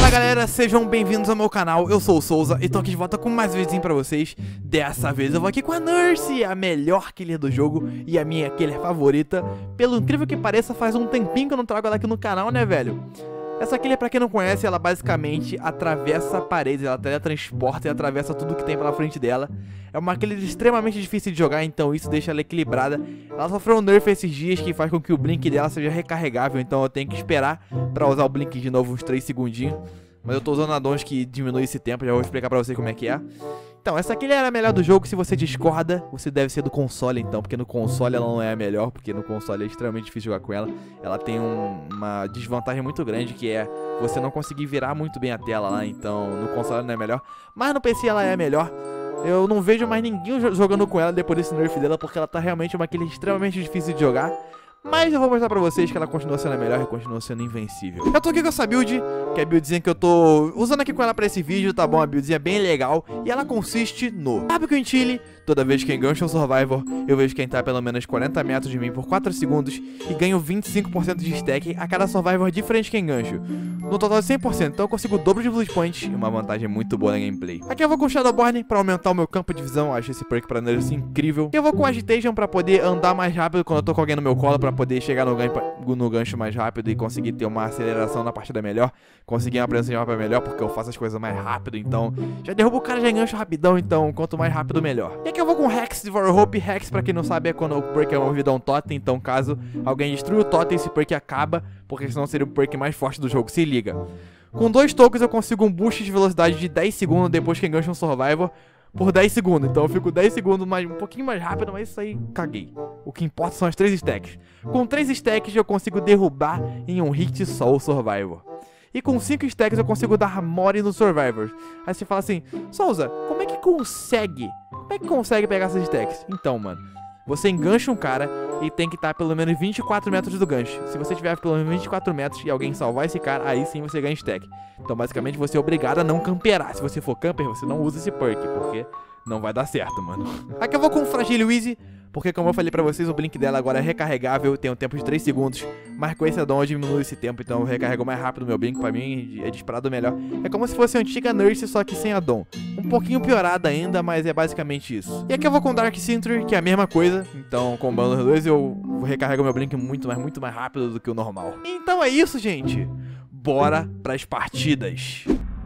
Fala galera, sejam bem-vindos ao meu canal, eu sou o Souza e tô aqui de volta com mais um videozinho pra vocês. Dessa vez eu vou aqui com a Nurse, a melhor killer do jogo e a minha killer favorita. Pelo incrível que pareça, faz um tempinho que eu não trago ela aqui no canal, né velho? Essa killer, pra quem não conhece, ela basicamente atravessa paredes, ela teletransporta e atravessa tudo que tem pela frente dela. É uma killer extremamente difícil de jogar, então isso deixa ela equilibrada. Ela sofreu um nerf esses dias que faz com que o blink dela seja recarregável, então eu tenho que esperar pra usar o blink de novo uns 3 segundinhos. Mas eu tô usando addons que diminui esse tempo, já vou explicar pra você como é que é. Então, essa killer era a melhor do jogo. Se você discorda, você deve ser do console então, porque no console ela não é a melhor, porque no console é extremamente difícil jogar com ela. Ela tem uma desvantagem muito grande, que é você não conseguir virar muito bem a tela lá, então no console não é melhor. Mas no PC ela é a melhor. Eu não vejo mais ninguém jogando com ela depois desse nerf dela, porque ela tá realmente uma killer extremamente difícil de jogar. Mas eu vou mostrar pra vocês que ela continua sendo a melhor e continua sendo invencível. Eu tô aqui com essa build, que é a buildzinha que eu tô usando aqui com ela pra esse vídeo, tá bom? A buildzinha bem legal. E ela consiste no Rápido Quintile. Toda vez que engancho um Survivor, eu vejo quem tá a pelo menos 40 metros de mim por 4 segundos e ganho 25% de stack a cada Survivor diferente que engancho. No total de 100%, então eu consigo o dobro de Blood Point e uma vantagem muito boa na gameplay. Aqui eu vou com Shadowborn pra aumentar o meu campo de visão, acho esse perk pra Nurse incrível. Aqui eu vou com Agitation pra poder andar mais rápido quando eu tô com alguém no meu colo, pra poder chegar no gancho mais rápido e conseguir ter uma aceleração na partida melhor. Conseguir uma presença de mapa melhor, porque eu faço as coisas mais rápido, então já derrubo o cara, já engancho rapidão, então quanto mais rápido melhor. E aqui eu vou com Hex Devour Hope. Hex, pra quem não sabe, é quando o perk é movido a um totem, então caso alguém destrua o totem, esse perk acaba, porque senão seria o perk mais forte do jogo, se liga. Com 2 tokens eu consigo um boost de velocidade de 10 segundos depois que engancho um Survivor por 10 segundos, então eu fico 10 segundos um pouquinho mais rápido, mas isso aí caguei. O que importa são as 3 stacks. Com 3 stacks eu consigo derrubar em um hit só o Survivor. E com 5 stacks eu consigo dar more no Survivor. Aí você fala assim, Souza, como é que consegue? Como é que consegue pegar essas stacks? Então, mano, você engancha um cara e tem que estar pelo menos 24 metros do gancho. Se você tiver pelo menos 24 metros e alguém salvar esse cara, aí sim você ganha stack. Então basicamente você é obrigado a não camperar. Se você for camper, você não usa esse perk, porque não vai dar certo, mano. Aqui eu vou com Fragile Easy, porque como eu falei pra vocês, o blink dela agora é recarregável, tem um tempo de 3 segundos. Mas com esse addon eu diminuo esse tempo, então eu recarrego mais rápido o meu blink, pra mim é disparado melhor. É como se fosse a antiga Nurse, só que sem addon. Um pouquinho piorada ainda, mas é basicamente isso. E aqui eu vou com Dark Sentry, que é a mesma coisa. Então, combando os dois, eu recarrego meu blink muito mais rápido do que o normal. Então é isso, gente. Bora pras partidas.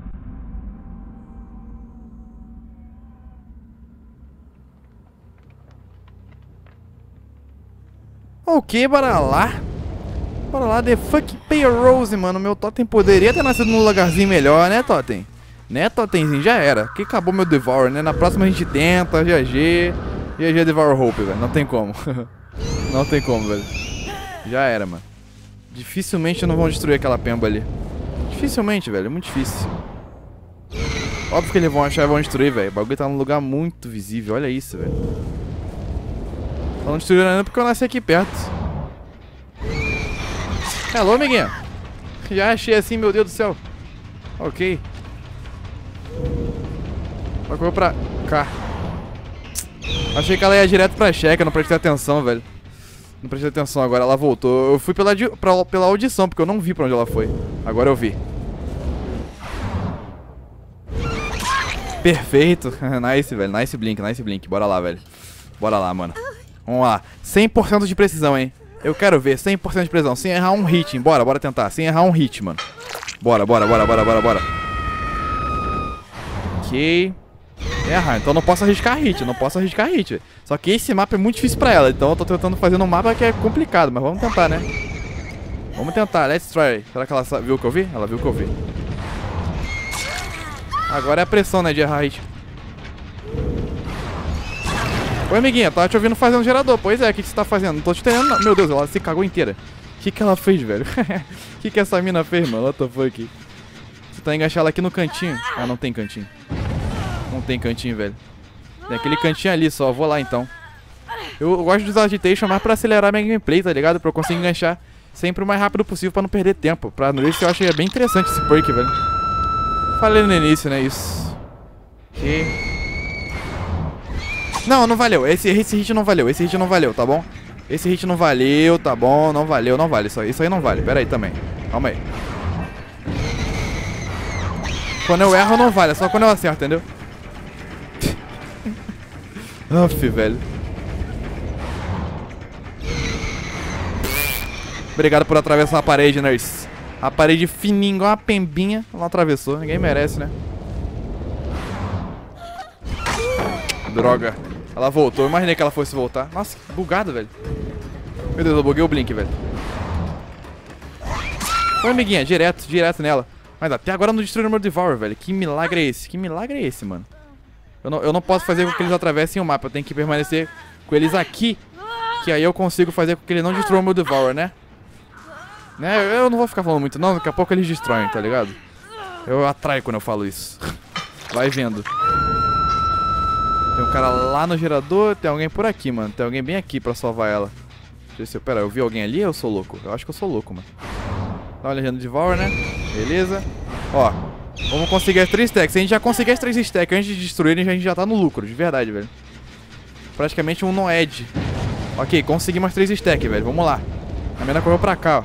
Ok, bora lá. Bora lá, The Fuck Pay a Rose, mano. Meu totem poderia ter nascido num lugarzinho melhor, né, totem? Né, totemzinho? Já era. Que acabou meu Devour, né? Na próxima a gente tenta, GG. GG Devour Hope, velho. Não tem como. Não tem como, velho. Já era, mano. Dificilmente não vão destruir aquela pemba ali. Dificilmente, velho. É muito difícil. Óbvio que eles vão achar e vão destruir, velho. O bagulho tá num lugar muito visível. Olha isso, velho. Não destruíram ainda porque eu nasci aqui perto. Hello, amiguinha. Já achei assim, meu Deus do céu. Ok. Só que eu vou pra cá. Achei que ela ia direto pra checa, não prestei atenção, velho. Não prestei atenção agora, ela voltou. Eu fui pela audição, porque eu não vi pra onde ela foi. Agora eu vi. Perfeito. Nice, velho. Nice blink, nice blink. Bora lá, velho. Bora lá, mano. Vamos lá. 100% de precisão, hein. Eu quero ver 100% de precisão. Sem errar um hit, hein. Bora tentar. Sem errar um hit, mano. Bora. Ok. Errar, então não posso arriscar hit. Só que esse mapa é muito difícil pra ela. Então eu tô tentando fazer num mapa que é complicado. Mas vamos tentar, né. Vamos tentar, let's try. Será que ela viu o que eu vi? Ela viu o que eu vi. Agora é a pressão, né, de errar hit. Oi, amiguinha, tava te ouvindo fazendo gerador. Pois é, o que você tá fazendo? Não tô te entendendo, não. Meu Deus, ela se cagou inteira. O que ela fez, velho? O que essa mina fez, mano? What the fuck? Você tá enganchando ela aqui no cantinho. Ah, não tem cantinho. Não tem cantinho, velho. Tem aquele cantinho ali só. Vou lá, então. Eu gosto de usar Agitation mais pra acelerar minha gameplay, tá ligado? Pra eu conseguir enganchar sempre o mais rápido possível pra não perder tempo. Pra Nurse eu achei bem interessante esse perk, velho. Falei no início, né? Isso. Ok. Não valeu. Esse hit não valeu, tá bom? Esse hit não valeu, tá bom? Não valeu, não vale. Isso aí não vale. Pera aí também. Calma aí. Quando eu erro não vale, é só quando eu acerto, entendeu? Aff, velho. Obrigado por atravessar a parede, Nurse. A parede fininha, igual uma pembinha. Não atravessou, ninguém merece, né? Droga. Ela voltou, eu imaginei que ela fosse voltar. Nossa, que bugado, velho. Meu Deus, eu buguei o Blink, velho. Foi, amiguinha, direto nela. Mas até agora não destruiu o meu Devour, velho. Que milagre é esse? Que milagre é esse, mano? Eu não posso fazer com que eles atravessem o mapa. Eu tenho que permanecer com eles aqui. Que aí eu consigo fazer com que eles não destruam o meu Devour, né? Eu não vou ficar falando muito, não. Daqui a pouco eles destroem, tá ligado? Eu atraio quando eu falo isso. Vai vendo. Tem um cara lá no gerador. Tem alguém por aqui, mano. Tem alguém bem aqui pra salvar ela. Deixa eu ver se pera, eu vi alguém ali ou eu sou louco? Eu acho que eu sou louco, mano. Dá uma olhadinha no Devour, né? Beleza. Ó, vamos conseguir as 3 stacks. Se a gente já conseguir as 3 stacks antes de destruírem, a gente já tá no lucro, de verdade, velho. Praticamente um no-edge. Ok, conseguimos as 3 stacks, velho. Vamos lá. A menina correu pra cá, ó.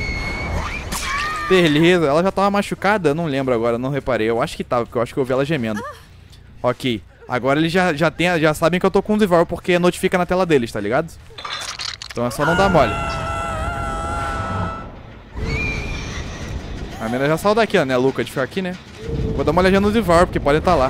Beleza, ela já tava machucada? Não lembro agora, não reparei. Eu acho que tava, porque eu acho que eu vi ela gemendo. Ok, agora eles já sabem que eu tô com o Devour, porque notifica na tela deles, tá ligado? Então é só não dar mole. A menina já saiu daqui, né, Luca, de ficar aqui, né? Vou dar uma olhadinha no Devour, porque podem estar lá.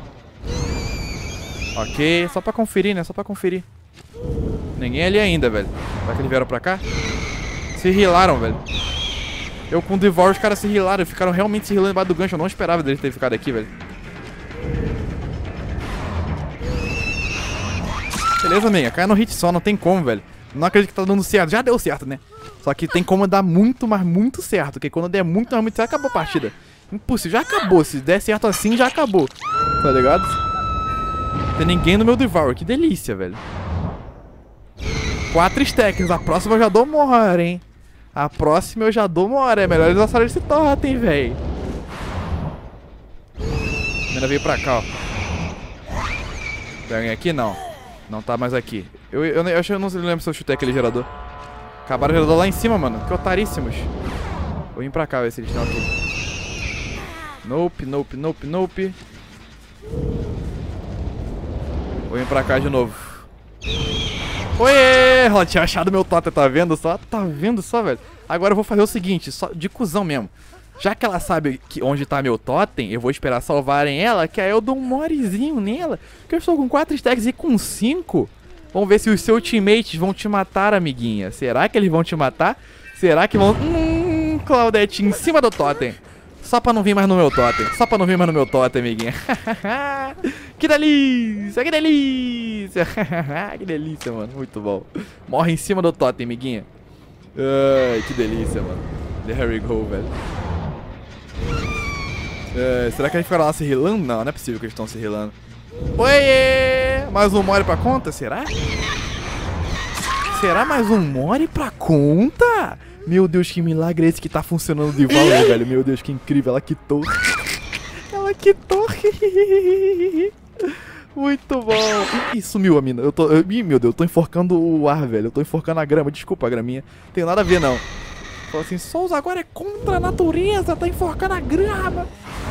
Ok, só pra conferir, né, só pra conferir. Ninguém ali ainda, velho. Será que eles vieram pra cá? Se healaram, velho. Eu com o Devour, os caras se healaram. Ficaram realmente se healando embaixo do gancho. Eu não esperava deles terem ficado aqui, velho. Beleza, amiga. Cai no hit só, não tem como, velho. Não acredito que tá dando certo. Já deu certo, né? Só que tem como dar muito, mas muito certo. Porque quando der muito, mas muito certo, acabou a partida. Impossível, já acabou. Se der certo assim, já acabou. Tá ligado? Não tem ninguém no meu Devour. Que delícia, velho. 4 stacks. A próxima eu já dou mora, hein? A próxima eu já dou mora. É melhor eles lançarem esse totem, velho. A menina veio pra cá, ó. Tem alguém aqui? Não. Não tá mais aqui. Eu acho que eu não lembro se eu chutei aquele gerador. Acabaram o gerador lá em cima, mano. Que otaríssimos. Vou vir pra cá ver se eles estão aqui. Nope, nope, nope, nope. Vou vir pra cá de novo. Oiê! Ela tinha achado meu totem, tá vendo só? Tá vendo só, velho? Agora eu vou fazer o seguinte, só de cuzão mesmo. Já que ela sabe que onde tá meu totem, eu vou esperar salvarem ela, que aí eu dou um morezinho nela. Porque eu estou com 4 stacks e com 5. Vamos ver se os seus teammates vão te matar, amiguinha. Será que eles vão te matar? Será que vão... Claudete em cima do totem. Só pra não vir mais no meu totem. Só pra não vir mais no meu totem, amiguinha. Que delícia, que delícia. Que delícia, mano. Muito bom. Morre em cima do totem, amiguinha. Ai, que delícia, mano. There we go, velho. Será que eles ficaram lá se healando? Não, não é possível que eles estão se healando. Oiê! Mais um more pra conta? Será? Será mais um more pra conta? Meu Deus, que milagre é esse que tá funcionando de valor, velho. Meu Deus, que incrível. Ela quitou. Ela quitou. Muito bom. Ih, sumiu a mina. Ih, meu Deus, eu tô enforcando o ar, velho. Eu tô enforcando a grama. Desculpa, a graminha. Não tem nada a ver, não. Falou assim, Souza agora é contra a natureza. Tá enforcando a grama.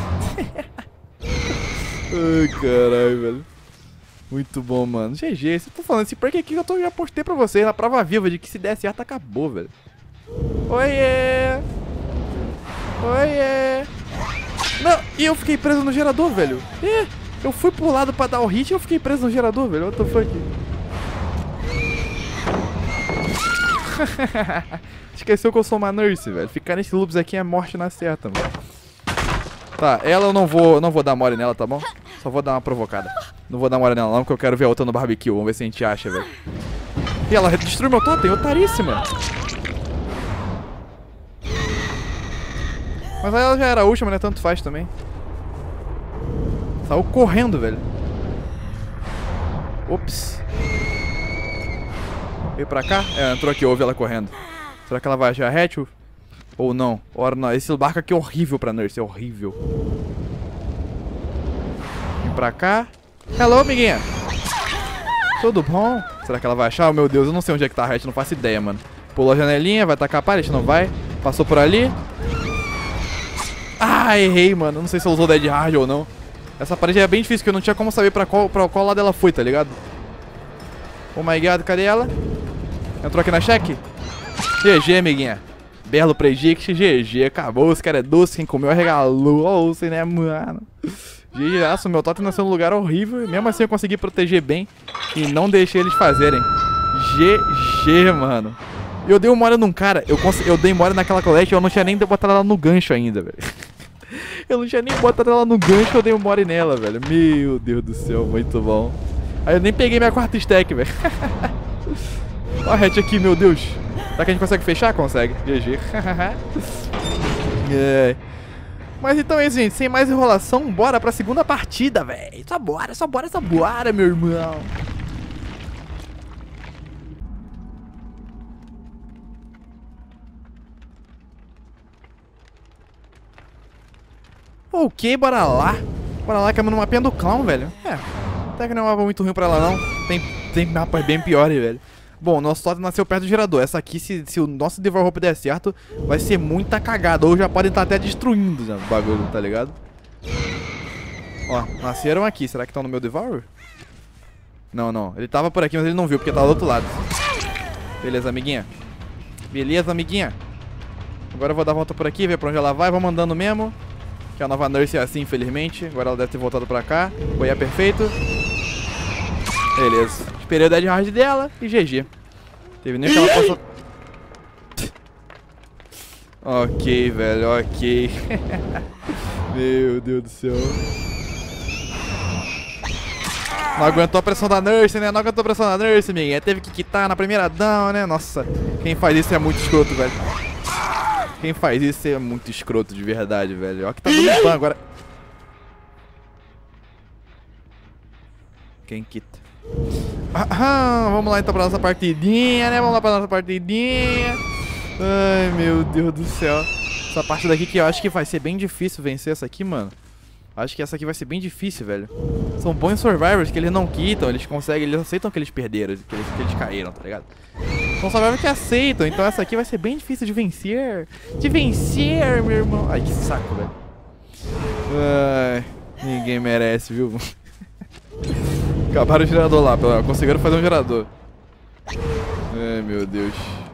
Ai, caralho, velho. Muito bom, mano. GG. Você tá falando esse break aqui que eu já postei pra vocês na prova viva de que se der certo, acabou, velho. Oiê! Oiê! Não, e eu fiquei preso no gerador, velho. Eu fui pro lado pra dar o hit e eu fiquei preso no gerador, velho. What the fuck? Esqueceu que eu sou uma nurse, velho. Ficar nesse loops aqui é morte na certa, mano. Tá, ela eu não vou dar mole nela, tá bom? Só vou dar uma provocada. Não vou dar mole nela não, porque eu quero ver a outra no barbecue. Vamos ver se a gente acha, velho. E ela destruiu meu totem, otaríssima. Mas aí ela já era a última, né? Tanto faz também. Saiu correndo, velho. Ops. Veio pra cá? É, entrou aqui, eu ouvi ela correndo. Será que ela vai achar hatch? Ou não? Ora não, esse barco aqui é horrível pra nurse, é horrível. Vem pra cá. Hello, amiguinha. Tudo bom? Será que ela vai achar? Oh, meu Deus, eu não sei onde é que tá a hatch, não faço ideia, mano. Pulou a janelinha, vai tacar a pallet, não vai. Passou por ali. Ah, errei, mano. Não sei se eu usou Dead Hard ou não. Essa parede é bem difícil, porque eu não tinha como saber pra qual lado ela foi, tá ligado? Oh my god, cadê ela? Entrou aqui na cheque? GG, amiguinha. Belo predict, GG. Acabou, esse cara é doce, quem comeu arregalou, você, né, mano? GG, meu totem nasceu num lugar horrível e mesmo assim eu consegui proteger bem e não deixei eles fazerem. GG, mano. Eu dei uma hora num cara, eu dei uma hora naquela colete e eu não tinha nem botado ela no gancho ainda, velho. Eu não tinha nem botado ela no gancho, eu dei uma hora nela, velho. Meu Deus do céu, muito bom. Aí eu nem peguei minha quarta stack, velho. Ó a hatch aqui, meu Deus. Será que a gente consegue fechar? Consegue. GG. É. Mas então é isso, gente. Sem mais enrolação, bora pra segunda partida, velho. Só bora, meu irmão. Ok, bora lá. Bora lá, caminhando no mapinha do clown, velho. É, até que não é um mapa muito ruim pra ela, não. Tem mapas bem piores, velho. Bom, nosso totem nasceu perto do gerador. Essa aqui, se o nosso Devour Hope der certo, vai ser muita cagada. Ou já podem estar até destruindo já, o bagulho, tá ligado? Ó, nasceram aqui. Será que estão no meu Devour? Não, não. Ele tava por aqui, mas ele não viu, porque tava do outro lado. Beleza, amiguinha. Beleza, amiguinha. Agora eu vou dar a volta por aqui, ver pra onde ela vai. Vamos andando mesmo. Que a nova Nurse é assim, infelizmente. Agora ela deve ter voltado pra cá. Foi perfeito. Beleza. Esperei o Dead Hard dela e GG. Teve nem que ela possa... Ok, velho, ok. Meu Deus do céu. Não aguentou a pressão da Nurse, né? Não aguentou a pressão da Nurse, amiguinha. Teve que quitar na primeira down, né? Nossa, quem faz isso é muito escroto, velho. Quem faz isso é muito escroto de verdade, velho. Ó que tá dando spam agora. Quem quita? Vamos lá então pra nossa partidinha, né? Vamos lá pra nossa partidinha. Ai, meu Deus do céu. Essa parte daqui que eu acho que vai ser bem difícil vencer essa aqui, mano. Acho que essa aqui vai ser bem difícil, velho. São bons survivors que eles não quitam, eles conseguem, eles aceitam que eles perderam, que eles caíram, tá ligado? São survivors que aceitam, então essa aqui vai ser bem difícil de vencer. De vencer, meu irmão. Ai, que saco, velho. Ai, ninguém merece, viu? Acabaram o gerador lá, conseguiram fazer um gerador. Ai, meu Deus.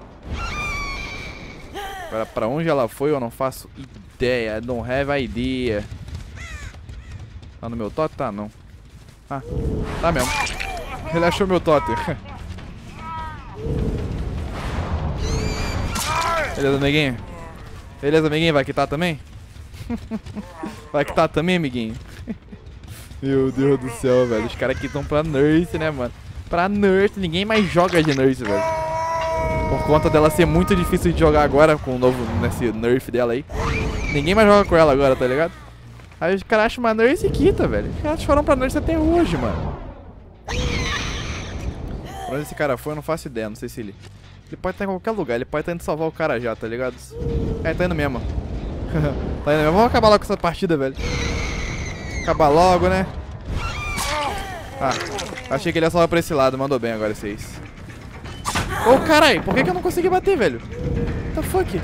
Agora, pra onde ela foi eu não faço ideia. I don't have idea. Tá no meu totem? Tá, não. Ah, tá mesmo. Ele achou meu totem. Beleza, amiguinho? Beleza, amiguinho? Vai quitar também? Vai quitar também, amiguinho? Meu Deus do céu, velho. Os caras aqui estão pra Nurse, né, mano? Pra Nurse. Ninguém mais joga de Nurse, velho. Por conta dela ser muito difícil de jogar agora com o novo nesse nerf dela aí. Ninguém mais joga com ela agora, tá ligado? Aí os caras acham uma Nurse e quita, velho. Os caras foram pra Nurse até hoje, mano. Pra onde esse cara foi, eu não faço ideia. Não sei se ele... Ele pode estar em qualquer lugar. Ele pode estar indo salvar o cara já, tá ligado? É, tá indo mesmo. Tá indo mesmo. Vamos acabar logo com essa partida, velho. Acabar logo, né? Ah, achei que ele ia salvar pra esse lado. Mandou bem agora, vocês. Ô, carai, por que eu não consegui bater, velho? What the fuck?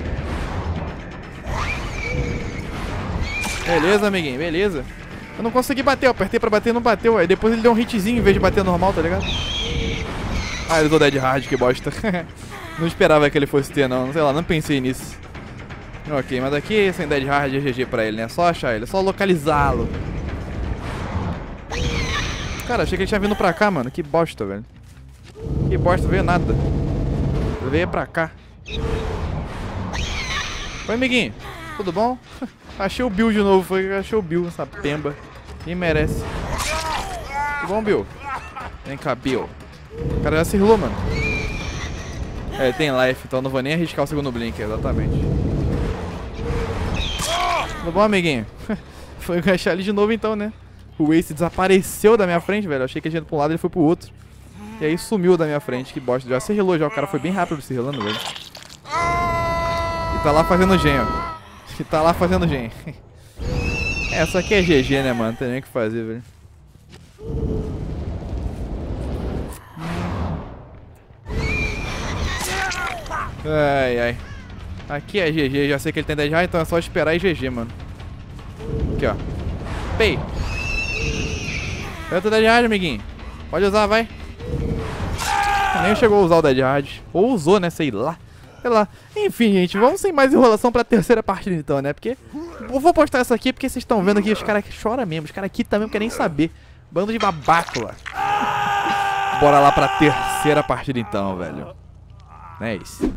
Beleza, amiguinho, beleza. Eu não consegui bater, eu apertei pra bater e não bateu. Aí depois ele deu um hitzinho em vez de bater normal, tá ligado? Ah, ele usou Dead Hard, que bosta. Não esperava que ele fosse ter, não. Sei lá, não pensei nisso. Ok, mas daqui sem Dead Hard é GG pra ele, né? Só achar ele, só localizá-lo. Cara, achei que ele tinha vindo pra cá, mano. Que bosta, velho. Que bosta, veio nada. Veio pra cá. Oi, amiguinho. Tudo bom? Achei o Bill de novo. Achei o Bill, essa pemba. Quem merece? Tudo bom, Bill? Vem cá, Bill. O cara já se rilou, mano. É, ele tem life, então não vou nem arriscar o segundo blink, exatamente. Tudo bom, amiguinho? Foi encaixar ali de novo então, né? O Ace desapareceu da minha frente, velho. Eu achei que a gente ia pra um lado e ele foi pro outro. E aí sumiu da minha frente, que bosta. Já se rilou já, o cara foi bem rápido se rilando, velho. E tá lá fazendo gen, ó. E tá lá fazendo gen. Essa aqui é GG, né, mano? Não tem nem o que fazer, velho. Ai, ai. Aqui é GG, já sei que ele tem 10 reais, então é só esperar e GG, mano. Aqui, ó. Pei. Eu tô 10 reais, amiguinho. Pode usar, vai. Nem chegou a usar o Dead Hard. Ou usou, né? Sei lá. Sei lá. Enfim, gente, vamos sem mais enrolação pra terceira partida então, né? Porque eu vou postar essa aqui porque vocês estão vendo aqui, os caras que choram mesmo. Os caras aqui também não querem nem saber. Bando de babaca lá. Bora lá pra terceira partida então, velho. É isso.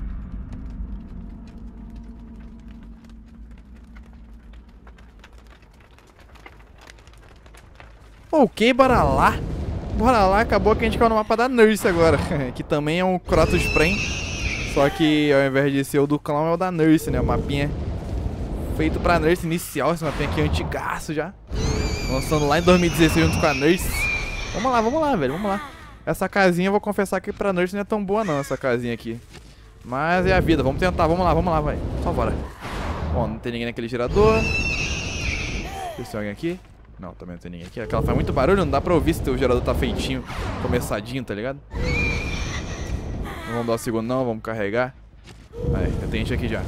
Ok, bora lá. Bora lá, acabou que a gente caiu no mapa da Nurse agora. Que também é um Kratos Prem. Só que ao invés de ser o do clown, é o da Nurse, né? O mapinha feito pra Nurse inicial. Esse mapinha aqui é antigaço já. Lançando lá em 2016 junto com a Nurse. Vamos lá, velho, vamos lá. Essa casinha, eu vou confessar que pra Nurse não é tão boa não, essa casinha aqui. Mas é a vida, vamos tentar, vamos lá, vai. Só bora. Ó, não tem ninguém naquele gerador. Deixa eu ver se tem alguém aqui. Não, também não tem ninguém aqui. Aquela faz muito barulho, não dá pra ouvir se o gerador tá feitinho, começadinho, tá ligado? Não vamos dar o segundo não, vamos carregar. Aí, já tem gente aqui já.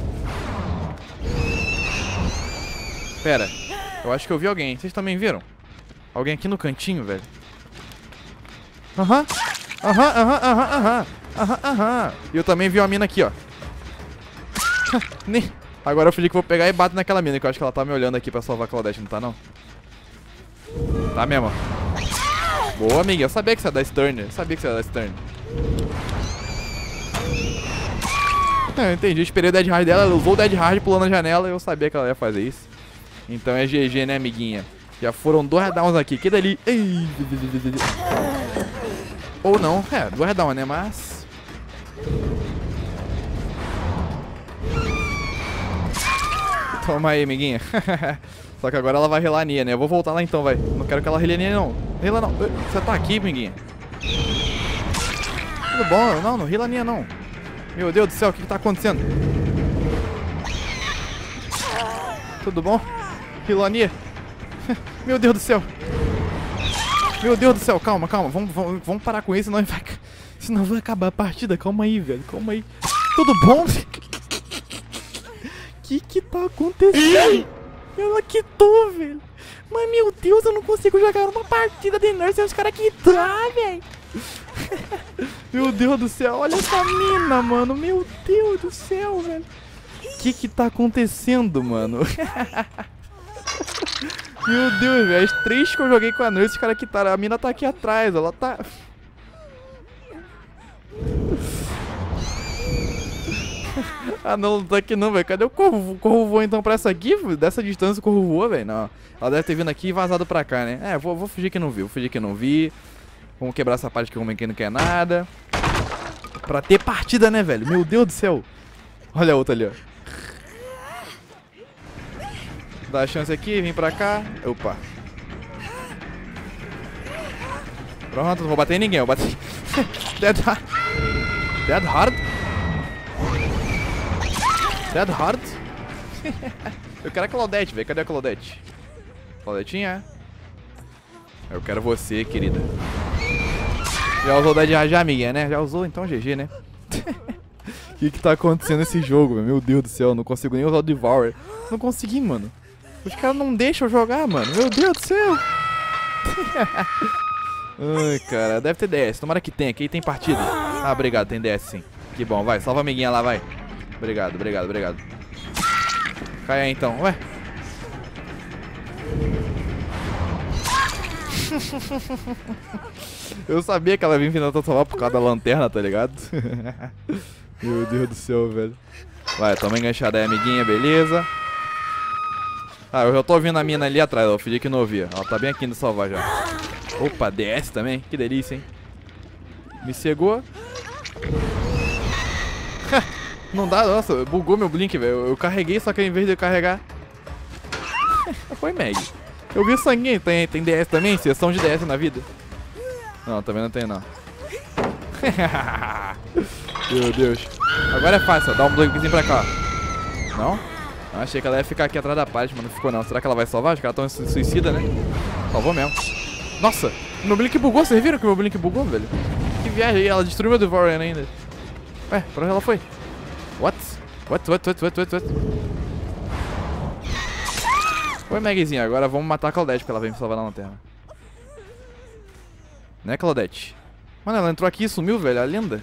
Pera, eu acho que eu vi alguém. Vocês também viram? Alguém aqui no cantinho, velho? Aham. E eu também vi uma mina aqui, ó. Agora eu fingi que vou pegar e bato naquela mina, que eu acho que ela tá me olhando aqui pra salvar a Claudette, não tá não? Tá mesmo. Boa, amiga. Eu sabia que você ia dar Stern. Eu entendi. Eu esperei o Dead Hard dela. Ela usou o Dead Hard pulando na janela. E eu sabia que ela ia fazer isso. Então é GG, né, amiguinha? Já foram 2 downs aqui. Que dali. Ou não. É, 2 downs, né? Mas... Toma aí, amiguinha. Só que agora ela vai relar a Nia, né? Eu vou voltar lá então, vai. Não quero que ela rele a Nia, não. Rela não. Você tá aqui, amiguinha? Tudo bom? Não rela a Nia, não. Meu Deus do céu, o que tá acontecendo? Tudo bom? Rela a Nia. Meu Deus do céu. Meu Deus do céu, calma. Vamos parar com isso, senão vai acabar a partida. Calma aí, velho. Calma aí. Tudo bom? Que tá acontecendo? Ela quitou, velho. Mas, meu Deus, eu não consigo jogar uma partida de Nurse e os caras quitar, velho. Meu Deus do céu, olha essa mina, mano. Meu Deus do céu, velho. Que tá acontecendo, mano? Meu Deus, velho. As 3 que eu joguei com a Nurse, os caras quitaram. A mina tá aqui atrás, ela tá... Ah, não tá aqui não, velho. Cadê o corvo? O corvo voou então pra essa aqui? Dessa distância o corvo voou, velho. Não. Ela deve ter vindo aqui e vazado pra cá, né? É, vou fingir que não vi. Vamos quebrar essa parte que o homem aqui não quer nada. Pra ter partida, né, velho? Meu Deus do céu. Olha a outra ali, ó. Dá a chance aqui, vem pra cá. Opa. Pronto, não vou bater em ninguém. Eu bati. Dead Hard. Eu quero a Claudette, velho. Cadê a Claudette? Claudetinha? Eu quero você, querida. Já usou o Dead Hard já, amiguinha, né? Já usou, então GG, né? O que tá acontecendo nesse jogo, velho? Meu Deus do céu, não consigo nem usar o Devour. Não consegui, mano. Os caras não deixam eu jogar, mano. Meu Deus do céu. Ai, cara, deve ter DS. Tomara que tenha, aqui tem partida. Ah, obrigado, tem DS sim. Que bom, vai, salva a amiguinha lá, vai. Obrigado. Cai aí então, ué. Eu sabia que ela vinha tentar salvar por causa da lanterna, tá ligado? Meu Deus do céu, velho. Vai, toma enganchada aí, amiguinha, beleza. Ah, eu já tô ouvindo a mina ali atrás, eu fingi que não ouvia. Ela tá bem aqui indo salvar já. Opa, DS também, que delícia, hein. Me cegou. Não dá, nossa, bugou meu blink, velho. Eu carreguei, só que ao invés de eu carregar... Foi Meg. Eu vi o sanguinho, tem DS também? Sessão de DS na vida? Não, também não tem não. Meu Deus. Agora é fácil, ó. Dá um blinkzinho pra cá, ó. Não? Eu achei que ela ia ficar aqui atrás da parte, mas não ficou não. Será que ela vai salvar? Os caras tão suicida, né? Salvou mesmo. Nossa, meu blink bugou, vocês viram que meu blink bugou, velho? Que viagem aí, ela destruiu meu Devourer ainda. Ué, pra onde ela foi? What? What? Oi, Magzinho, agora vamos matar a Claudette, porque ela vem me salvar na lanterna. Né, Claudette? Mano, ela entrou aqui e sumiu, velho, a linda.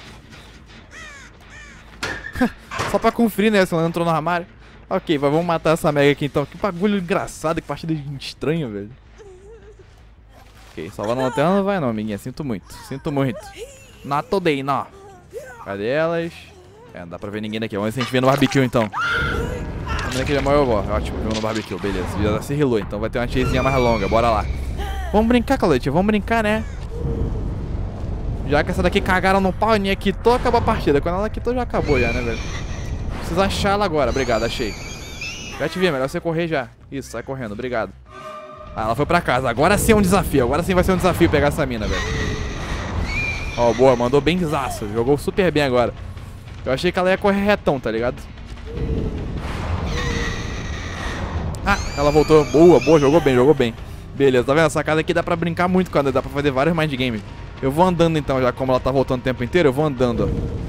Só pra conferir, né, se ela entrou no armário. Ok, vamos matar essa Meg aqui então. Que bagulho engraçado, que partida estranha, velho. Ok, salvar na lanterna não vai não, amiguinha. Sinto muito. Not today, não. Cadê elas? É, não dá pra ver ninguém daqui. Vamos ver se a gente vê no barbecue então. Vamos ver aqui já morreu, ó. Ótimo, viu no barbecue, beleza. Já se rilou, então vai ter uma chasezinha mais longa. Bora lá. Vamos brincar, Claudette, vamos brincar, né? Já que essa daqui cagaram no pau, a Nia quitou, acabou a partida. Quando ela quitou, já acabou já, né, velho? Preciso achar ela agora. Obrigado, achei. Já te vi, melhor você correr já. Isso, sai correndo, obrigado. Ah, ela foi pra casa. Agora sim é um desafio. Agora sim vai ser um desafio pegar essa mina, velho. Ó, boa, mandou bem zaço. Jogou super bem agora. Eu achei que ela ia correr retão, tá ligado? Ah, ela voltou. Boa, jogou bem. Beleza, tá vendo? Essa casa aqui dá pra brincar muito com ela. Dá pra fazer vários mind games. Eu vou andando então, já como ela tá voltando o tempo inteiro, eu vou andando, ó.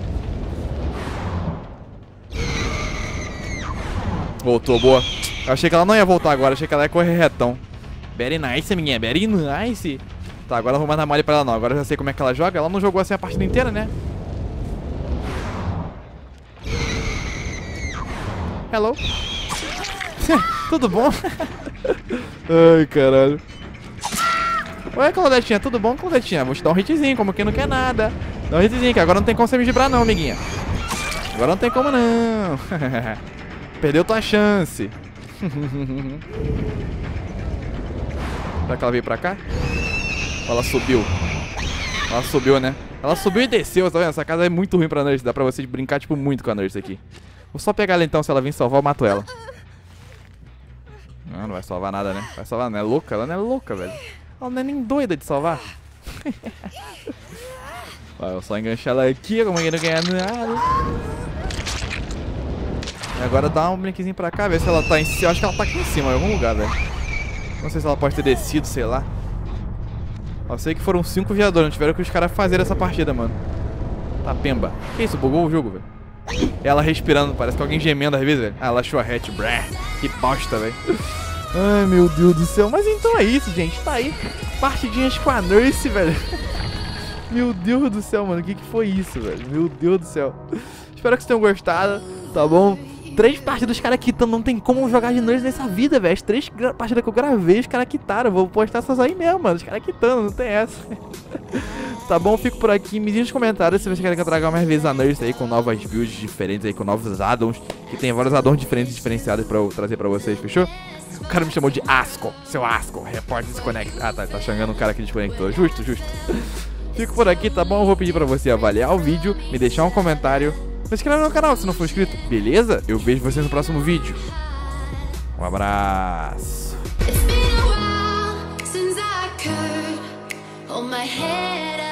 Voltou, boa. Eu achei que ela não ia voltar agora, achei que ela ia correr retão. Very nice, minha, very nice. Tá, agora eu vou mandar mole pra ela não. Agora eu já sei como é que ela joga. Ela não jogou assim a partida inteira, né? Hello. Tudo bom? Ai, caralho. Oi, Claudetinha, tudo bom, Claudetinha? Vou te dar um hitzinho, como quem não quer nada. Dá um hitzinho, que agora não tem como você me gibrar não, amiguinha. Agora não tem como não. Perdeu tua chance. Será que ela veio pra cá? Ou ela subiu? Ela subiu, né? Ela subiu e desceu, tá vendo? Essa casa é muito ruim pra Nurse. Dá pra vocês brincar, tipo, muito com a Nurse aqui. Vou só pegar ela então, se ela vir salvar, eu mato ela. Não vai salvar nada, né? Vai salvar, não é louca? Ela não é louca, velho. Ela não é nem doida de salvar. Vai, eu só enganchar ela aqui, como que não ganha nada. E agora dá um blinkzinho pra cá, ver se ela tá em cima. Eu acho que ela tá aqui em cima, em algum lugar, velho. Não sei se ela pode ter descido, sei lá. Eu sei que foram 5 viadores, não tiveram que os caras fazerem essa partida, mano. Tá pemba. Que isso, bugou o jogo, velho. Ela respirando, parece que alguém gemendo às vezes, velho. Ah, ela achou a hatch, bré. Que bosta, velho. Ai, meu Deus do céu. Mas então é isso, gente. Tá aí. Partidinhas com a Nurse, velho. Meu Deus do céu, mano. O que foi isso, velho? Meu Deus do céu. Espero que vocês tenham gostado, tá bom? 3 partidas dos caras quitando. Não tem como jogar de Nurse nessa vida, velho. As 3 partidas que eu gravei, os caras quitaram. Vou postar essas aí mesmo, mano. Os caras quitando, não tem essa. Tá bom? Fico por aqui. Me diz nos comentários se vocês querem que eu traga mais vezes a Nurse aí com novas builds diferentes aí, com novos addons. Que tem vários addons diferentes e diferenciados pra eu trazer pra vocês, fechou? O cara me chamou de Asco. Seu Asco. Repórter desconecta. Ah, tá xangando um cara que desconectou. Justo. Fico por aqui, tá bom? Eu vou pedir pra você avaliar o vídeo, me deixar um comentário. Se inscreve no canal se não for inscrito, beleza? Eu vejo vocês no próximo vídeo. Um abraço. It's been a while since I could hold my head up.